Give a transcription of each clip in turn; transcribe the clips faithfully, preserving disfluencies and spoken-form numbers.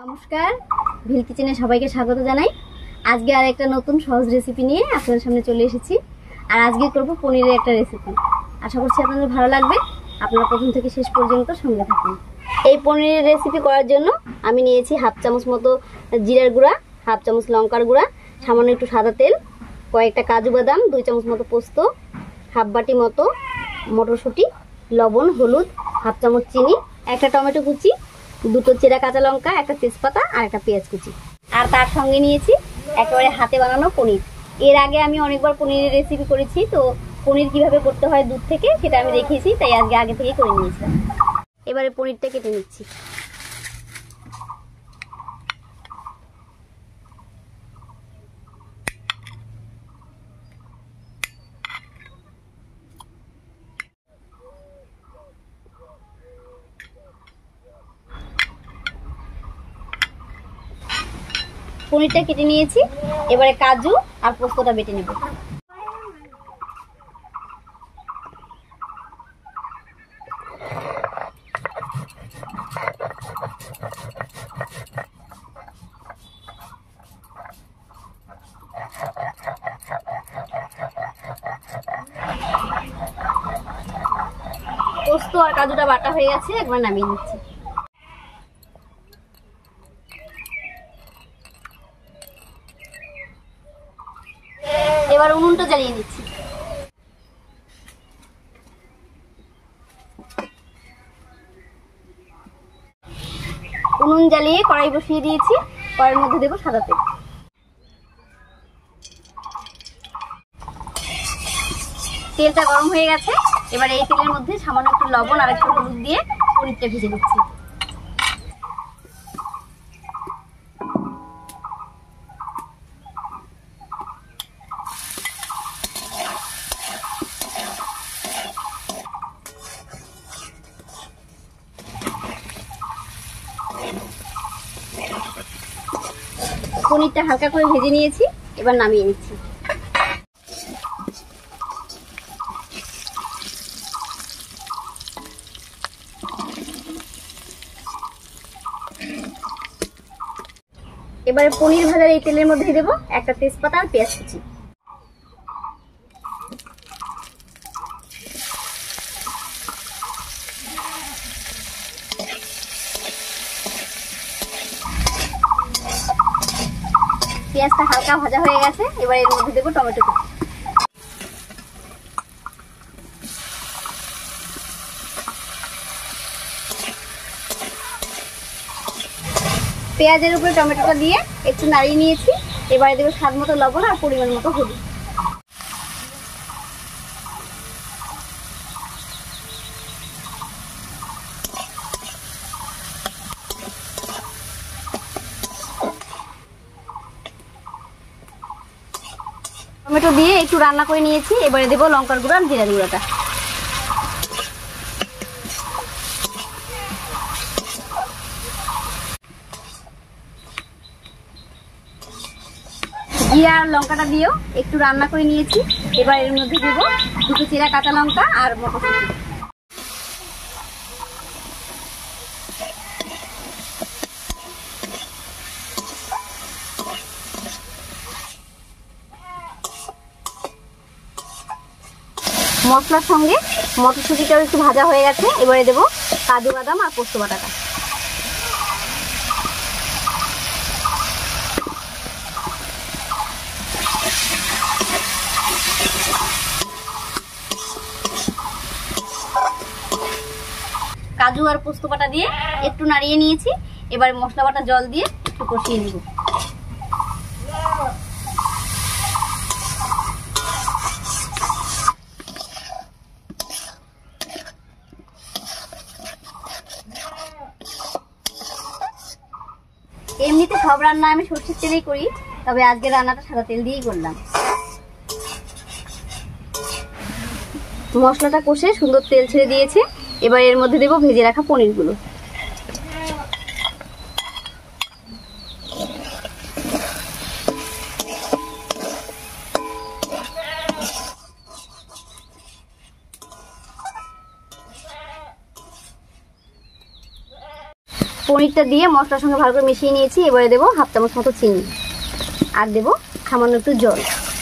নমস্কার, ভিল কিচেনে সবাইকে স্বাগত জানাই। আজকে আর একটা নতুন সহজ রেসিপি নিয়ে আপনাদের সামনে চলে এসেছি। আর আজকে করব পনিরের একটা রেসিপি। আশা করছি আপনাদের ভালো লাগবে। আপনারা প্রথম থেকে শেষ পর্যন্ত সঙ্গে থাকুন। এই পনিরের রেসিপি করার জন্য আমি নিয়েছি হাফ চামচ মতো জিরার গুঁড়া, হাফ চামচ লঙ্কার গুঁড়া, সামান্য একটু সাদা তেল, কয়েকটা কাজু বাদাম, দুই চামচ মতো পোস্ত, হাফ বাটি মতো মটরশুঁটি, লবণ, হলুদ, হাফ চামচ চিনি, একটা টমেটো কুচি, দুটো চেরা কাঁচা লঙ্কা, একটা তেজপাতা আর একটা পেঁয়াজ কুচি। আর তার সঙ্গে নিয়েছি একেবারে হাতে বানানো পনির। এর আগে আমি অনেকবার পনিরের রেসিপি করেছি, তো পনির কিভাবে করতে হয় দুধ থেকে সেটা আমি দেখিয়েছি, তাই আজকে আগে থেকে করে নিয়েছিলাম। এবারে পনিরটা কেটে নিচ্ছি। পনিরটা কেটে নিয়েছি, এবারে কাজু আর পোস্তটা বেটে নেব। পোস্ত আর কাজুটা বাটা হয়ে গেছে, একবার নামিয়ে নিচ্ছি। এবার উনুনটা জ্বালিয়ে নিচ্ছি। উনুন জ্বালিয়ে কড়াই বসিয়ে দিয়েছি। কড়াইয়ের মধ্যে দেবো সাদা তেল। তেলটা গরম হয়ে গেছে, এবার এই তেলের মধ্যে সামান্য একটু লবণ আর একটু হলুদ দিয়ে পনিরটা ভেজে দিচ্ছি। পনিরটা হালকা করে ভেজে নিয়েছি, এবার নামিয়ে নিচ্ছি। এবারে পনির ভাজার এই তেলের মধ্যে দেবো একটা তেজপাতা আর পেঁয়াজ কুচি। পেঁয়াজটা হালকা ভাজা হয়ে গেছে, এবার এর মধ্যে দেবো টমেটো কুচি। পেঁয়াজের উপরে টমেটোটা দিয়ে একটু নাড়িয়ে নিয়েছি, এবারে দেবো স্বাদ মতো লবণ আর পরিমাণ মতো হলুদ। টমেটো দিয়ে একটু রান্না করে নিয়েছি, এবারে দেবো লঙ্কার গুঁড়ো আর জিরার গুঁড়োটা। জিরা আর লঙ্কাটা দিয়েও একটু রান্না করে নিয়েছি, এবার এর মধ্যে দেবো দুটো চেরা কাঁচা লঙ্কা আর মটরশুঁটি। মশলার সঙ্গে মটরশুঁটিটাও একটু ভাজা হয়ে গেছে, এবারে দেবো কাজু বাদাম আর পোস্ত বাটাটা। কাজু আর পোস্ত বাটা দিয়ে একটু নাড়িয়ে নিয়েছি, এবারে মশলা বাটা জল দিয়ে একটু কষিয়ে নেব। এমনিতে সব রান্না আমি সরষের তেলেই করি, তবে আজকে রান্নাটা সাদা তেল দিয়েই করলাম। মশলাটা কষে সুন্দর তেল ছেড়ে দিয়েছে, এবার এর মধ্যে দেবো ভেজে রাখা পনিরগুলো। পনিরটা দিয়ে মশলার সঙ্গে ভালো করে মিশিয়ে নিয়েছি। এবারে দেবো হাফ চামচ মতো চিনি আর দেবো সামান্য একটু জল।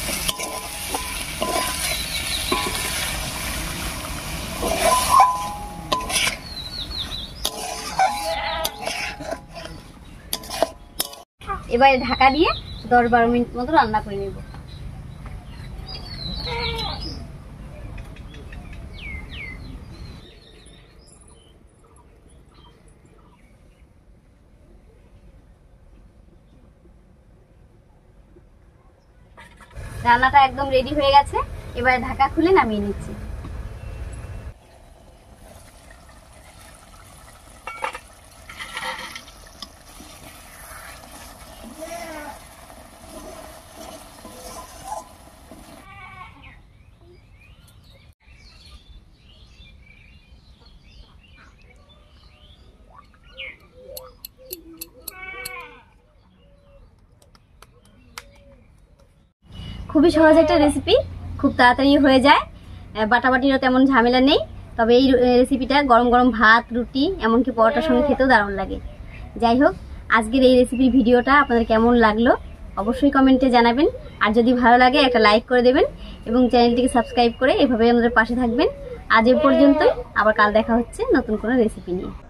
এবারে ঢাকা দিয়ে দশ বারো মিনিট মতো রান্না করে নেব। রান্নাটা একদম রেডি হয়ে গেছে। এবারে ঢাকা খুলে নামিয়ে নিচ্ছি। খুবই সহজ একটা রেসিপি, খুব তাড়াতাড়ি হয়ে যায়, বাটাবাটিরও তেমন ঝামেলা নেই। তবে এই রেসিপিটা গরম গরম ভাত, রুটি, এমনকি পরোটার সঙ্গে খেতেও দারুণ লাগে। যাই হোক, আজকের এই রেসিপির ভিডিওটা আপনাদের কেমন লাগলো অবশ্যই কমেন্টে জানাবেন। আর যদি ভালো লাগে একটা লাইক করে দেবেন এবং চ্যানেলটিকে সাবস্ক্রাইব করে এভাবে আমাদের পাশে থাকবেন। আজ এ পর্যন্তই, আবার কাল দেখা হচ্ছে নতুন কোনো রেসিপি নিয়ে।